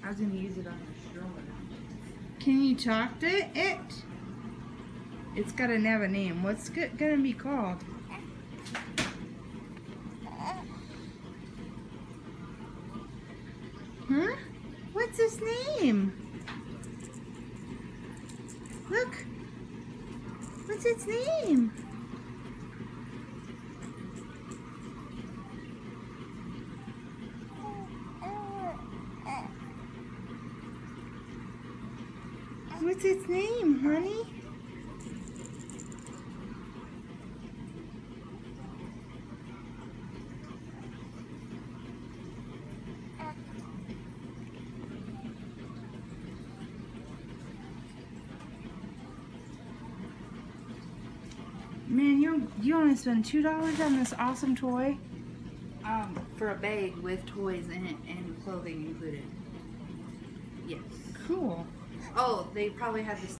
I was gonna use it on the stroller. Can you talk to it? It's gotta have a name. What's gonna be called? Huh? What's its name? Look. What's its name? What's its name, honey? Man, you only spend $2 on this awesome toy? For a bag with toys in it and clothing included. Yes. Cool. Oh, they probably have this